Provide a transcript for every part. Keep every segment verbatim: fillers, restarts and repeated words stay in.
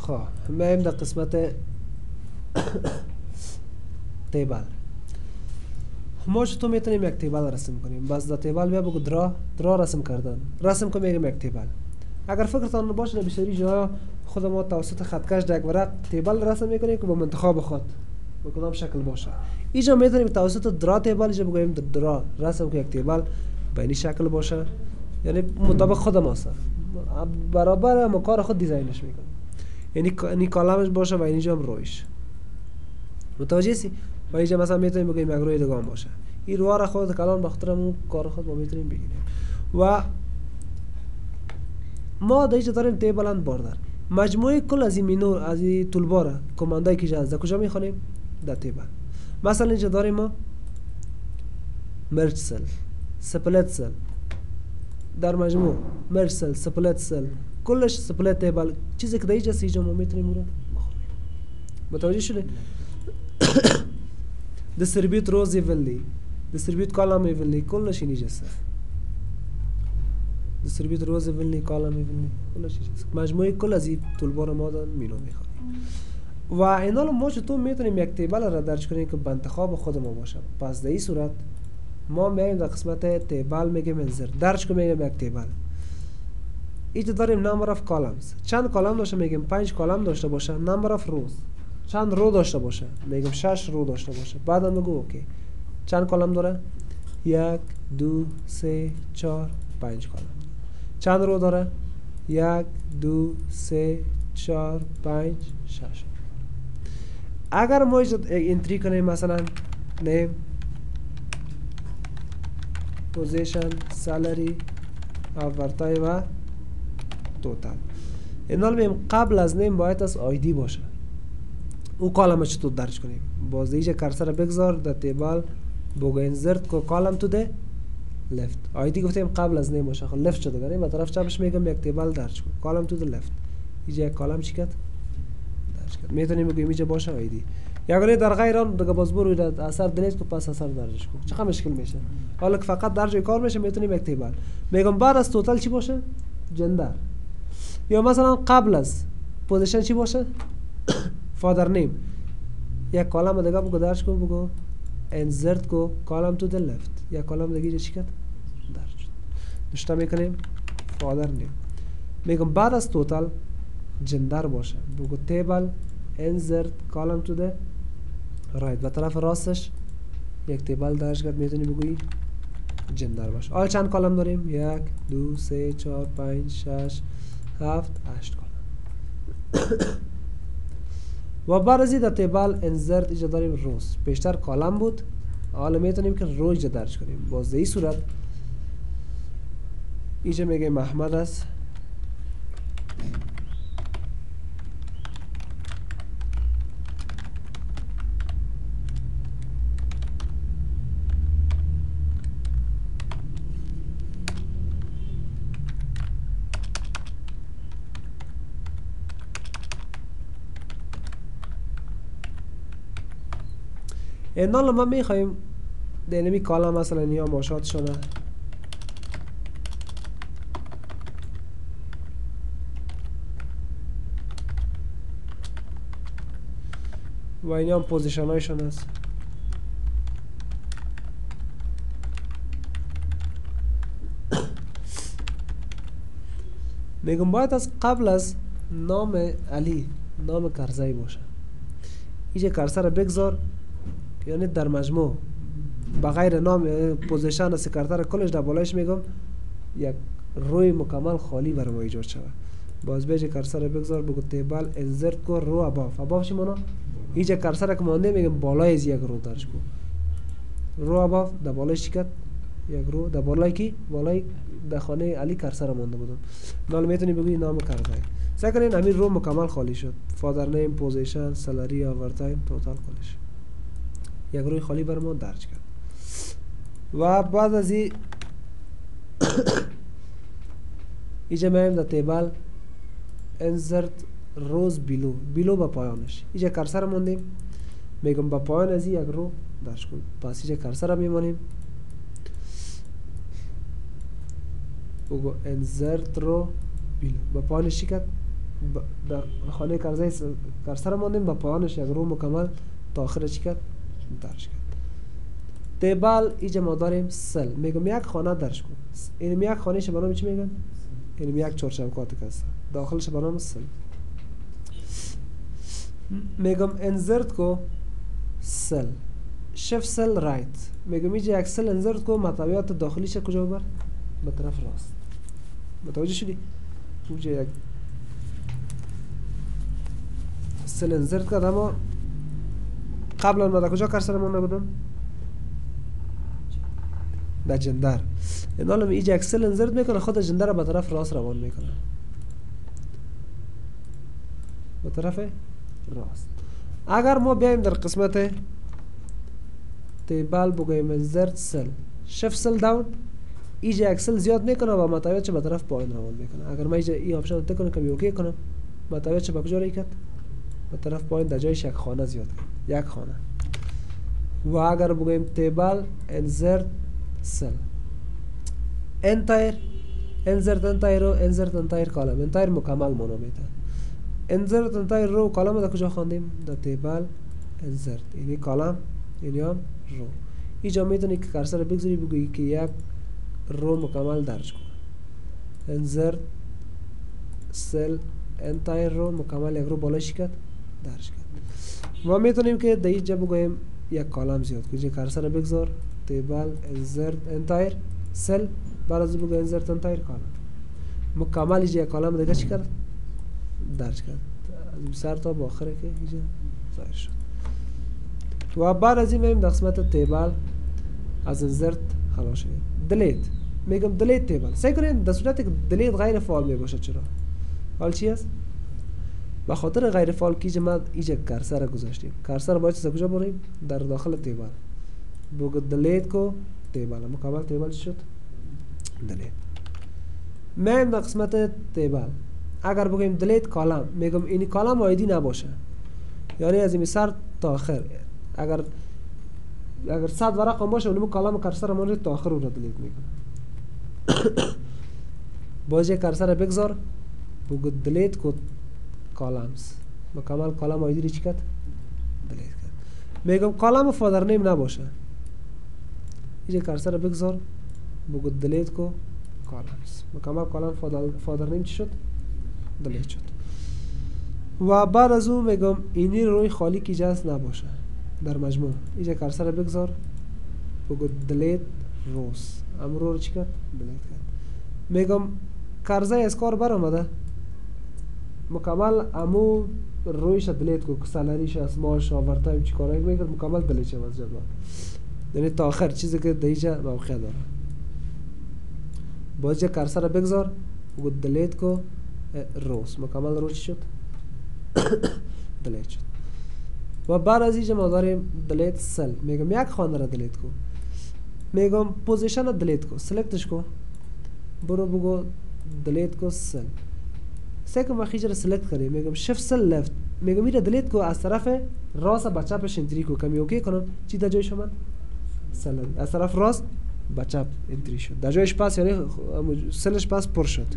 خب میایم در قسمت تیبل. ما چطور میتونیم یک تیبل رسم کنیم؟ بس در تیبل بیا بگو درا درا رسم کردن، رسم که میگم یک تیبل. اگر فکرتان باشه در بیشتری جاها خود ما توسط خطکش در یک ورق تیبل رسم میکنیم که با منتخب خود به کدام شکل باشه. اینجا میتونیم توسط درا تیبل اینجا بگوییم درا رسم که یک تیبل به این شکل باشه، یعنی مطابق خود ماست، برابر ما کار خود دیزاینش میکنیم، یعنی این کالمش باشه و اینجا هم رویش. متوجه سی؟ و اینجا مثلا میتونیم بگیم یک روی دگان باشه. این روها را خود کلان بخاطر اون کار خود ما میتونیم بگیریم. و ما در اینجا داریم تیبل اند باردر. مجموعه کل از این مینور از این تولبار کماندایی که از در کجا میخوانیم؟ در تیبل. مثلا اینجا داریم ما مرج سل، سپلت سل، در مجموع مرج سل، سپلت سل، کلش سپلت تیبل، چیزی که در اینجا سی ما میتونیم اون رو بخونیم. متوجه شده؟ distribute rows evenly، distribute column evenly، کلش اینجا است. distribute rows evenly، column evenly، کلش اینجا است. مجموعه کل از این تولبار ما دارن مینو میخوانیم. و اینا رو ما چطور میتونیم یک تیبل را درج کنیم که به انتخاب خود ما باشه؟ پس در این صورت ما میایم در قسمت تیبل میگیم انزر درج کنیم میگیم یک تیبل. اینجا داریم number of columns، چند کالم داشته میگیم پنج کالم داشته باشه. number of rows، چند رو داشته باشه میگیم شش رو داشته باشه. بعدم بگو اوکی. چند کالم داره؟ یک، دو، سه، چهار، پنج کالم. چند رو داره؟ یک، دو، سه، چهار، پنج، شش. اگر ما انتری کنیم مثلا نیم، پوزیشن، سالری، آورتای و توتال، اینا رو قبل از نیم باید از آیدی باشه. او کالم چطور درج کنیم؟ باز دیجا کرسر بگذار در تیبل بگو انزرت کو کالم تو ده لفت. آیدی گفتیم قبل از نیم باشه. خب لفت شده گریم و طرف چپش میگم یک تیبل درج کن کالم تو ده لفت. اینجا یک کالم چی کرد؟ درج کرد. میتونیم بگیم اینجا باشه آیدی. یا در غیر آن دیگه باز برو در اثر دلیت کو پس اثر درجش کو. چقدر مشکل میشه؟ حالا که فقط درج کار میشه میتونیم یک تیبل. میگم بعد از توتال چی باشه؟ جندر. یا مثلا قبل از پوزیشن چی باشه؟ فادر نیم. یک کالم دیگه بگو درج کو بگو انزرت کو کالم تو ده لفت. یک کالم دیگه چی کرد؟ درج. نشته میکنیم فادر نیم. میگم بعد از توتال جندر باشه بگو تیبل انزرت کالم تو ده رایت و طرف راستش یک تیبل درج کرد میتونی بگویی جندر باشه. آل چند کالم داریم؟ یک، دو، سه، چهار، پنج، شش، هفت، هشت کالم. و بعد از این در تیبل انزرت اینجا داریم روز. پیشتر کالم بود، حالا میتونیم که رو اینجا درج کنیم. باز در این صورت اینجا میگه محمد است اینا ما میخوایم دینامی کالم مثلا یا ماشات شونه و این هم پوزیشن هایشون است. میگم باید از قبل از نام علی نام کرزایی باشه. اینجا کرسر رو بگذار، یعنی در مجموع بغیر نام پوزیشن سکرتر کلش در بالایش میگم یک روی مکمل خالی برای ما ایجاد شود. باز بیجه کرسر رو بگذار بگو تیبل انزرت کو رو اباف. اباف چی مانا؟ اینجا کرسر که مانده میگم بالای از یک رو درج کو. رو اباف در بالایش چی کرد؟ یک رو در بالای کی؟ بالای در خانه علی کرسر مانده بودم. نال میتونی بگوی نام کرزایی. سعی کنین همین رو مکمل خالی شد. فادر نیم، پوزیشن، سالری، آورتایم، توتال کلش. یک روی خالی بر ما درج کرد. و بعد از این اینجا میایم در تیبل انزرت روز بیلو بیلو با پایانش. اینجا کرسر موندیم میگم با پایان از یک رو درج کن. پس اینجا کرسر میمونیم بگو انزرت رو بیلو با پایانش چی کرد؟ در خانه کرزی کرسر ماندیم با پایانش یک رو مکمل تا آخر چی کرد؟ درش کرد. تیبال اینجا ما داریم سل، میگم یک خانه درش کن. اینم یک خانه ش برام چی میگن؟ اینم یک چهارچوکات است. داخلش برام سل. میگم انزرت کو سل شف سل رایت، میگم اینجا یک سل انزرت کو مطابقات داخلیش کجا ببر؟ به طرف راست. متوجه شدی؟ اینجا یک سل انزرت کرد، اما قبلا ما در کجا کرسرمون نبودم؟ در جندر. این حالا اینجا یک سل انزرت میکنه، خود جندر را به طرف راست روان میکنه، به طرف راست. اگر ما بیایم در قسمت تیبال بگویم انزرت سل شف سل داون، اینجا یک سل زیاد میکنه و مطابقات چه به طرف پایین روان میکنه. اگر ما اینجا این آپشن رو تک کنم کمی اوکی کنم، مطابقات چه به کجا رای کرد؟ به طرف پایین در جایش یک خانه زیاد کرد، یک خانه. و اگر بگویم تیبال انزرت سل انتایر انزرت انتایر رو انزرت انتایر کالم، انتایر مکمل مونو میده. انزرت انتایر رو کالم در کجا خواندیم؟ در تیبال انزرت، یعنی کالم یعنی هم رو. اینجا میتونی که کرسر بگذاری بگویی که یک رو مکمل درج کن. انزرت سل انتایر رو مکمل یک رو بالای شکت درج کرد. و میتونیم که در اینجا بگوییم یک کالم زیاد کنیم. اینجا کرسر بگذار تیبال انزرت انتایر سل، بعد از بگو انزرت انتایر کالم مکمل اینجا یک کالم دیگه چی کرد؟ درج کرد از سر تا با آخره که اینجا ظاهر شد. و بعد از این میریم در قسمت تیبال از انزرت خلاص شدیم. دلیت، میگم دلیت تیبال. سعی کنید در صورتی که دلیت غیر فعال می باشه. چرا؟ حال چی است؟ به خاطر غیر فعال که ما اینجا کرسر گذاشتیم. کرسر باید چیز کجا بریم؟ در داخل تیبال. بگو دلیت کو تیبال، مکمل تیبال شد دلیت. میریم در قسمت تیبال. اگر بگیم دلیت کالم، میگم این کالم آیدی نباشه، یعنی از این سر تا آخر. اگر اگر صد ورق هم باشه اونم کالم کرسر مون تا آخر رو دلیت میکنه. باز یک کرسر بگذار بگو دلیت کو کالمز، مکمل کالم آیدی رو چی کرد؟ دلیت کرد. میگم کالم فادر نیم نباشه، اینجا کرسر بگذار بگو دلیت کو کالمز، مکمل کالم فادر نیم چی شد؟ دلیت شد. و بعد از اون میگم اینی روی خالی کی جاست نباشه در مجموع. اینجا کرسر بگذار بگو دلیت روز، امرو رو چی کرد؟ دلیت کرد. میگم کرزه از کار بر آمده، مکمل امو رویش دلیت کو، سالریش اسماش آورتایم چی کارایی میکرد مکمل دلیت شد از جدول، یعنی تا آخر چیزی که دیجا موقع داره. باز جا کرسر بگذار بگو دلیت کو روز، مکمل روز چی شد؟ دلیت شد. و بعد از اینجا ما داریم دلیت سل، میگم یک خانه را دلیت کو، میگم پوزیشن را دلیت کو، سلکتش کو، برو بگو دلیت کو سل. سه ما خیجر سلکت کنیم، میگم شفت سل لفت، میگم میره دلیت کو از طرف راست به چپش انتری کو، کمی اوکی کنم چی در جایش من؟ سل از طرف راست به چپ انتری شد در جایش پس، یعنی سلش پس پر شد.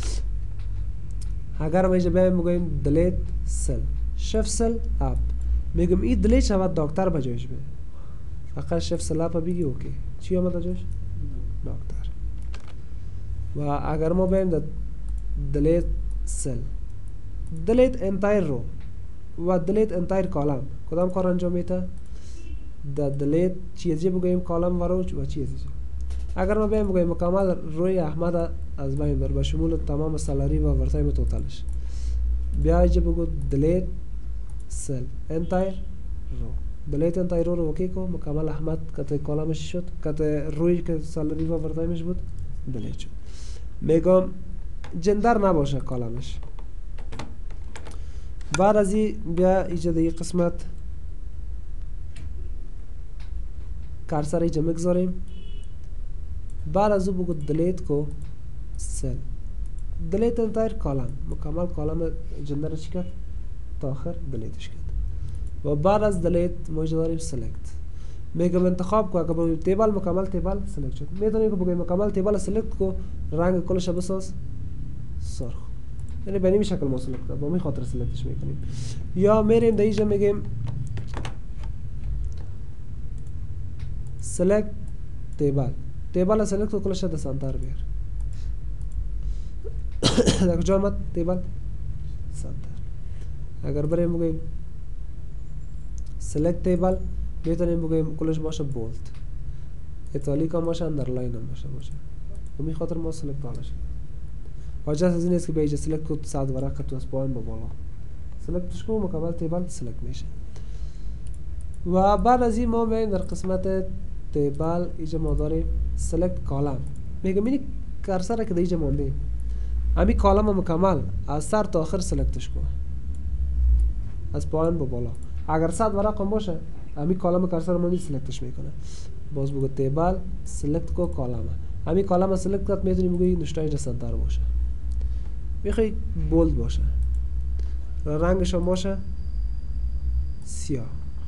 اگر ما اینجا بیایم بگویم دلیت سل شفت سل اپ، میگم این دلیت شود دکتر به جایش به، فقط شفت سل اپ بگی اوکی چی آمد در جایش؟ دکتر. و اگر ما بیایم در دلیت سل دلیت انتایر رو و دلیت انتایر کالم، کدام کار انجام میده؟ در دلیت چیزی بگویم کالم و رو و چیزی. اگر ما بیایم بگویم مکمل روی احمد از بین بر به شمول تمام سالری و ورتایم توتالش، بیا اینجا بگو دلیت سل انتایر رو، دلیت انتایر رو رو اوکی کو، مکمل احمد کت کالمش شد، کت روی که سالری و ورتایمش بود دلیت شد. میگم جندر نباشه کالمش. بعد از این بیا اینجا در این قسمت کرسر اینجا مگذاریم، بعد از او بگو دلیت کو سل دلیت انتایر کالم، مکمل کالم جندر چی کرد؟ تا آخر دلیتش کرد. و بعد از دلیت ما اینجا داریم سلکت، میگم انتخاب کو، اگر بگویم تیبل مکمل تیبل سلکت شد. میتونیم که بگویم مکمل تیبل سلکت کو، رنگ کلش بساز سرخ، یعنی به این شکل ما سلکت کرد، با می خاطر سلکتش میکنیم. یا میریم در اینجا میگیم سلکت تیبل. تیبل سلکت کو کلش در سنتر بیار. در کجا آمد تیبل؟ سنتر. اگر بریم بگیم سلکت تیبل میتونیم بگیم کلش باشه بولد، ایتالیک هم باشه، اندرلاین هم باشه باشه. و می خاطر ما سلکت حالا شد. حاجت از این است که به اینجا سلکت کد صد ورقه تو از پایین با بالا سلکتش کنم مکمل تیبل سلکت میشه. و بعد از این ما میایم در قسمت تیبل اینجا ما داریم سلکت کالم. میگم این کرسر که در اینجا مانده امی کالم مکمل از سر تا آخر سلکتش کن از پایین با بالا. اگر صد ورق هم باشه امی کالم کرسر ماندی سلکتش میکنه. باز بگو تیبل سلکت کو کالم. امی کالم سلکت کرد میتونی بگویی نشتایش در سنتر باشه. میخوای بولد باشه رنگش هم باشه سیاه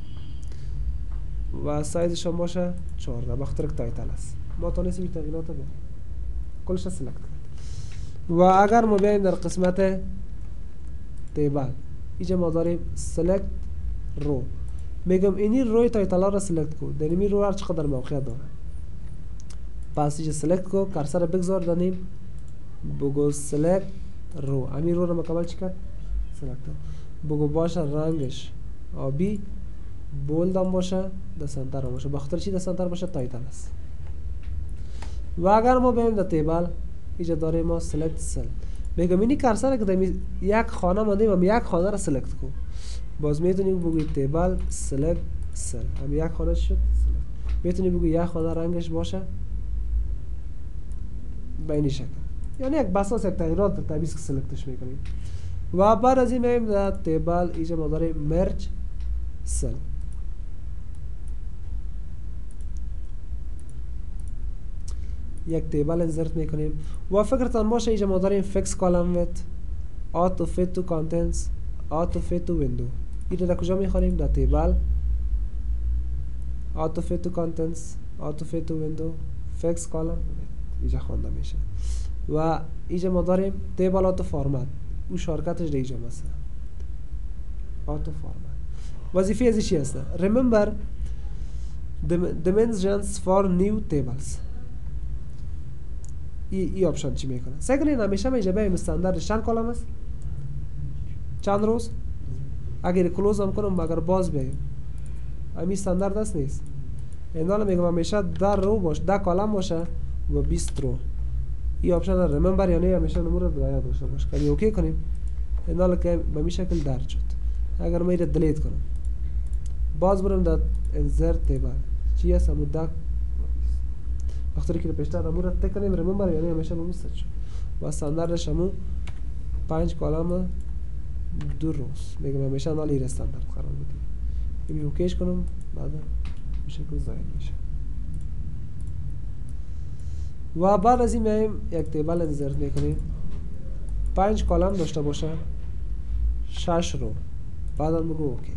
و سایزش هم باشه چهارده بخاطر که تایتل است. ما تونستیم تغییرات بدیم کلش سلکت کرد. و اگر ما بیایم در قسمت تیبل اینجا ما داریم سلکت رو. میگم اینی روی تایتل ها را سلکت کو. در این رو هر چقدر موقعیت داره. پس اینجا سلکت کو کرسر بگذار دانیم بگو سلکت رو. امی رو را مکمل چی کرد؟ سلکت بگو باشه رنگش آبی بولد هم باشه در سنتر هم باشه. بخاطر چی در سنتر باشه؟ تایتل است. و اگر ما بریم در تیبل اینجا داریم ما سلکت سل. میگم اینی کرسر که در یک خانه مانده هم یک خانه را سلکت کو. باز میتونیم بگوی تیبل سلکت سل. هم یک خانه شد سلکت. میتونیم بگوی یک خانه رنگش باشه به این شکل. یعنی یک بساس یک تغییرات طبیعی که سلکتش میکنیم. و بعد از این میایم در تیبل اینجا ما داریم مرج سل. یک تیبل انسرت میکنیم و فکرتان باشه اینجا ما داریم فیکس کالم ویت، آتو فیت تو کانتنتس، آتو فیت تو ویندو. اینو در کجا میخوانیم؟ در تیبل آتو فیت تو کانتنتس، آتو فیت تو ویندو، فیکس کالم اینجا خوانده میشه. و اینجا ما داریم تیبل آتو فارمت. او شارکتش در اینجا مثلا آتو فارمت. وظیفه ازی چی هسته؟ remember dimensions for new tables. ای ای آپشن چی میکنه؟ سکنین همیشه ما اینجا بایم استانداردش چند کالم است؟ چند روز؟ اگر کلوز هم کنم اگر باز بیایم امی استاندارد است نیست. اینا میگم همیشه ده رو باشه، ده کالم باشه و بیست رو. ای آپشن ریممبر یعنی همیشه نمور رو یاد داشته باش. کلی اوکی کنیم اینا که به می شکل درج شد. اگر ما اینو دلیت کنم باز برم در انسرت تیبل چی هست همون ده وقتی که پیشتر امور تک کنیم ریممبر یعنی همیشه نمور ست شد و استانداردش همون پنج کالم دو روز. میگم همیشه نال این استاندارد قرار بدیم. این اوکیش کنم بعد به شکل ظاهر میشه. و بعد از این میایم یک تیبل انسرت میکنیم پنج کالم داشته باشه شش رو. بعدا بگو اوکی.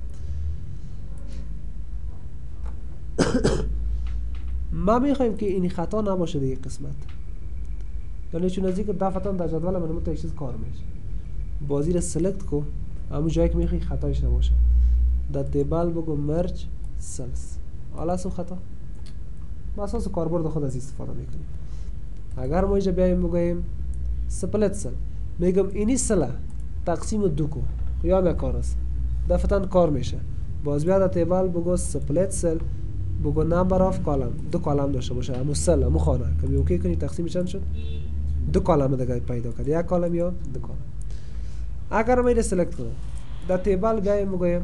ما میخوایم که این خطا نباشه در یک قسمت. یعنی چون از اینکه دفعتا در جدول من تا یک چیز کار میشه. بازی را سلکت کو همون جایی که میخوای خطایش نباشه. در تیبل بگو مرج سلز. حالا سو خطا با اساس کاربرد خود از استفاده میکنیم. اگر ما اینجا بیایم بگوییم سپلت سل میگم اینی سله تقسیم دو کو یا یک کار است دفعتا کار میشه. باز بیاد در تیبل بگو سپلت سل بگو نمبر آف کالم دو کالم داشته باشه همون سل همون خانه کمی اوکی کنی تقسیم چند شد؟ دو کالم دیگه پیدا کرد یک کالم یا دو کالم. اگر ما اینو سلکت کنم در تیبل بیایم بگویم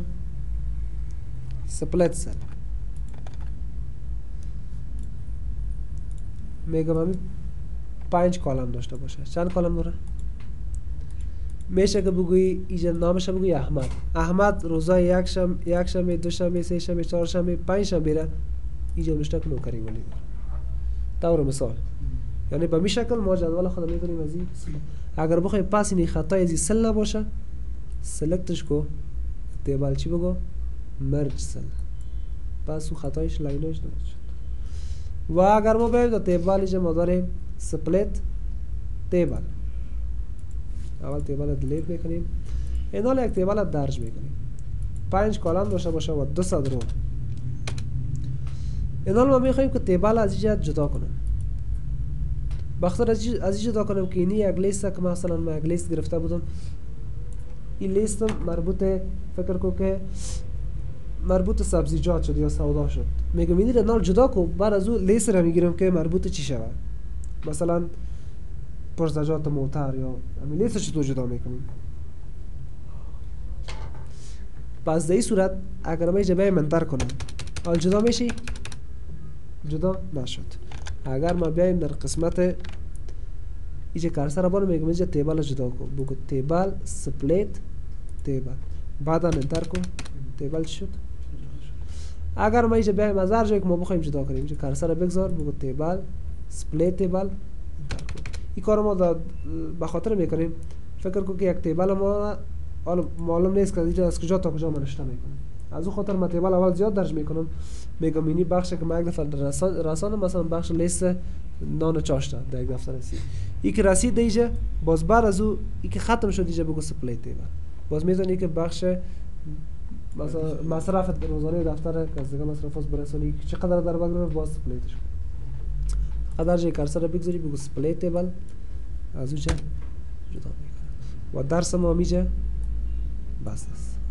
سپلت سل میگم همین پنج کالم داشته باشه. چند کالم داره؟ میشه که بگویی اینجا نامش بگویی احمد. احمد روزای یک شنبه، یک شنبه، دو شنبه، سه شنبه، چهار شنبه، پنج شنبه را اینجا نوشته که نوکری ولی داره. طور مثال. یعنی به می شکل ما جدول خود میکنیم از این. اگر بخوایم پس این خطای از این سل نباشه سلکتش کو تیبل چی بگو؟ مرج سل. پس اون خطایش لاینش درست شد. و اگر ما بریم در تیبل اینجا ما داریم سپلیت تیبل. اول تیبل دیلیت میکنیم. اینال یک تیبل درج میکنیم. پنج کالم داشته باشه و دو صد رو. اینال ما میخوایم که تیبل از اینجا جدا کنم. بخاطر از اینجا جدا کنم که اینی یک لیست که مثلا من یک لیست گرفته بودم. این لیست مربوط فکر کو که مربوط سبزیجات شد یا سودا شد. میگم اینی اینال جدا کو، بعد از اون لیست رو میگیرم که مربوط چی شود. مثلا پرزجات موتر یا همین لیست چطور جدا میکنیم. پس در این صورت اگر من جبه منتر کنم حال جدا میشی؟ جدا نشد. اگر ما بیایم در قسمت اینجا کرسر رو بانم میگم اینجا تیبل جدا کن، بگو تیبل سپلیت تیبل، بعدا منتر کن تیبل شد. اگر ما اینجا بیایم از هر جایی که ما بخوایم جدا کنیم اینجا کرسر رو بگذار، بگو تیبل سپلیت تیبل منتر کن. این کار ما به خاطر میکنیم فکر کن که یک تیبل ما حالا معلوم نیست که اینجا از کجا تا کجا من نشته میکنم. از اون خاطر من تیبل اول زیاد درج میکنم. میگم اینی بخشی که من یک دفعه رسان رسانم، مثلا بخش لیست نان چاشته در یک دفتر رسید. این که رسید اینجا باز بعد از اون این که ختم شد اینجا بگو سپلیت تیبل. باز میزنی که بخش مثلا مصرف روزانه دفتر که از دیگه مصرفات برسونی چقدر در بگیره باز سپلیتش کن. قدر جای کرسر رو بگذاری بگو سپلیت تیبل، از اونجا جدا میکنه و درس ما میشه بس است.